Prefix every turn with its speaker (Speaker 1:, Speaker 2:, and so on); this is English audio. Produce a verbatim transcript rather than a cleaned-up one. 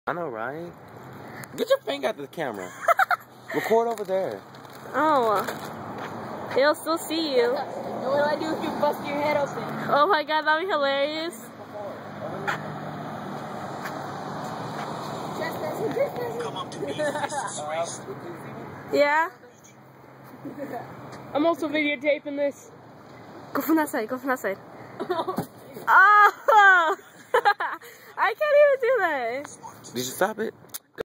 Speaker 1: I know, right? Get your finger out of the camera. Record over there.
Speaker 2: Oh. He'll still see you.
Speaker 3: And what do I do if you bust your head open?
Speaker 2: Oh my god, that'd be hilarious.
Speaker 4: Come up to me, Missus Race.
Speaker 2: Yeah?
Speaker 3: I'm also videotaping this.
Speaker 2: Go from that side, go from that side. Oh! I can't even do that.
Speaker 1: Did you stop it?